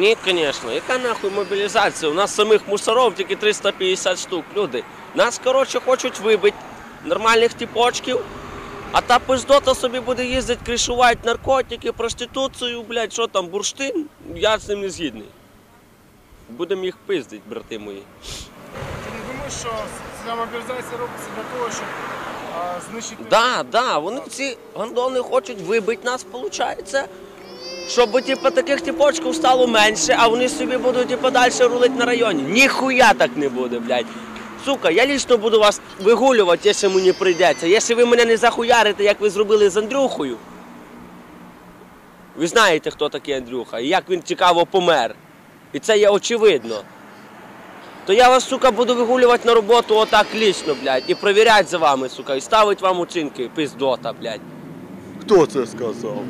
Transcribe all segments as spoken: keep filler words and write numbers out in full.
Ні, звісно, яка нахуй мобілізація? У нас самих мусорів тільки триста п'ятдесят штук, люди. Нас, коротше, хочуть вибити нормальних типочків, а та пиздота собі буде їздити, кришувати наркотики, проституцію, блядь, що там, бурштин, я з ним не згідний. Будемо їх пиздити, брати мої. Ти не думаєш, що ця мобілізація робиться для того, щоб а, знищити... Так, да, да, вони ці гандони хочуть вибити нас, виходить, щоб типу, таких типочків стало менше, а вони собі будуть типу, далі рулити на районі. Ніхуя так не буде, блядь. Сука, я лично буду вас вигулювати, якщо мені прийдеться. Якщо ви мене не захуярите, як ви зробили з Андрюхою. Ви знаєте, хто такий Андрюха і як він цікаво помер. І це є очевидно. То я вас, сука, буду вигулювати на роботу отак лично, блядь, і перевіряти за вами, сука, і ставити вам оцінки, пиздота, блядь. Хто це сказав?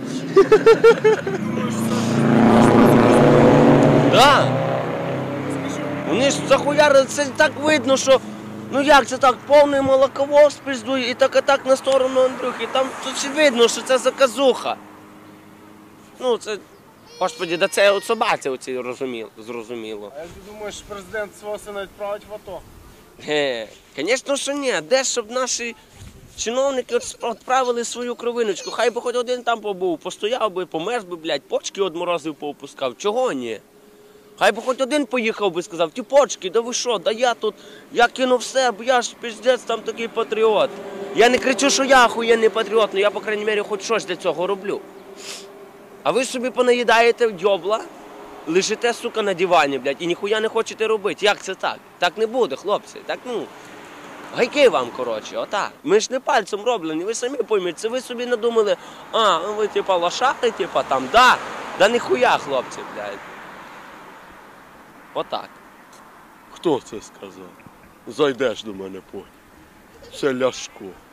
Да. Вони ж захуярили, це так видно, що, ну як це так, повний молоковоз пиздує і так і так на сторону Андрюхи. Там тут ще видно, що це заказуха. Ну це, господи, да це от собаці оці зрозуміло. А як ти думаєш, президент свого сина відправить в АТО? Ге, звісно, що ні. Де щоб наші чиновники відправили свою кровиночку? Хай би хоч один там побув, постояв би, померз би, блядь, почки одморозив, поопускав. Чого ні? Хай би хоч один поїхав би, сказав, ті почки, да ви що, да я тут, я кинув все, бо я ж пиздець там такий патріот. Я не кричу, що я охуєнний патріот, але я, по крайній мірі, хоч щось для цього роблю. А ви собі понаїдаєте дьобла, лежите, сука, на дивані, блядь, і ніхуя не хочете робити. Як це так? Так не буде, хлопці, так ну. Гайки вам, коротше, отак. Ми ж не пальцем роблені, ви самі пойміть, це ви собі надумали, а, ви типа лошари, типа там, да, да ніхуя, хлопці, блядь. Отак. Хто це сказав? Зайдеш до мене потім. Це Ляшко.